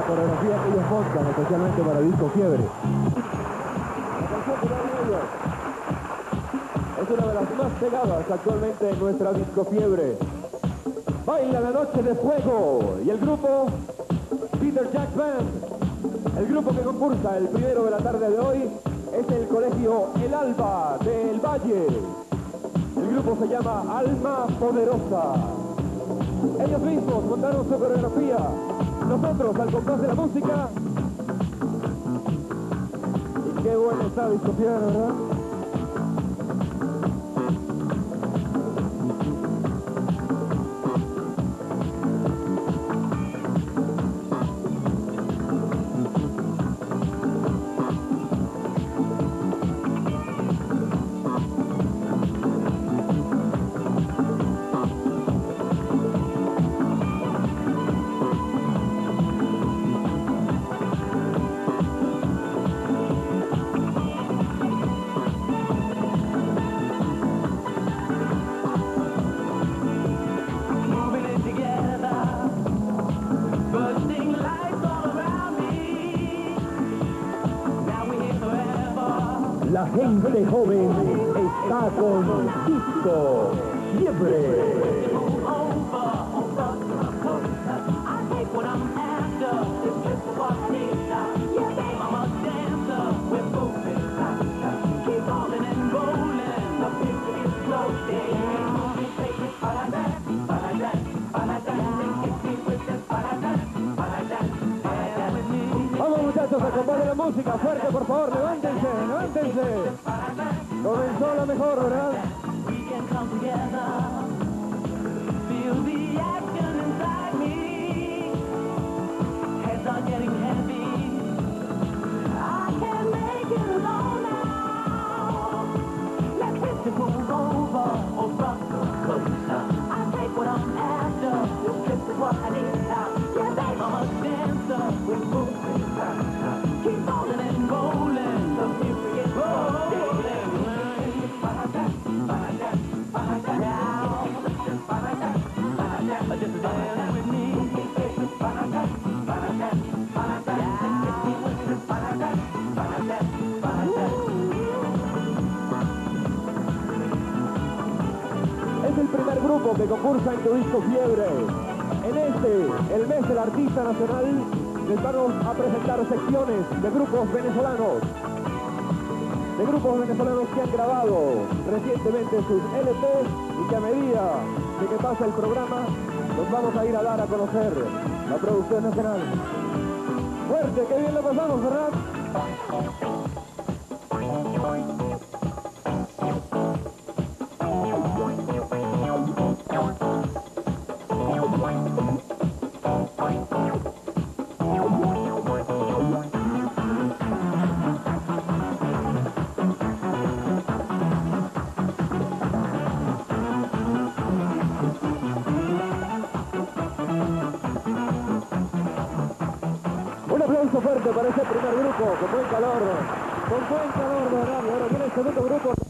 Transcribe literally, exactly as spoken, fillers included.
coreografía que ellos montan especialmente para Disco Fiebre. La canción que dan ellos es una de las más pegadas actualmente en nuestra Disco Fiebre. Baila la noche de fuego y el grupo Peter Jack Band. El grupo que concursa el primero de la tarde de hoy es el colegio El Alba del Valle. El grupo se llama Alma Poderosa. Ellos mismos montaron su coreografía. Nosotros al compás de la música. Y qué buena está Disco Fiebre, ¿verdad? La gente joven está con Disco Fiebre. Vamos muchachos, acompañen la música, fuerte por favor, levántense, levántense. Comenzó la mejor, ¿verdad? Es el primer grupo que concursa en tu Disco Fiebre. En este, el mes del artista nacional, les vamos a presentar secciones de grupos venezolanos. De grupos venezolanos que han grabado recientemente sus L Pes y que a medida de que pasa el programa, los vamos a ir a dar a conocer la producción nacional. Fuerte, qué bien lo pasamos, ¿verdad? Un aplauso fuerte para ese primer grupo, con buen calor, con buen calor, de verdad. Y ahora viene el segundo grupo.